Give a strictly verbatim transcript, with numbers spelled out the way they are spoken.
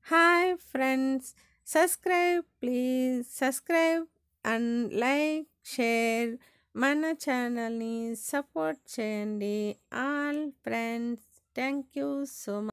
Hi friends, subscribe please subscribe and like share మన ఛానల్ని support చేయండి. All friends, thank you so much.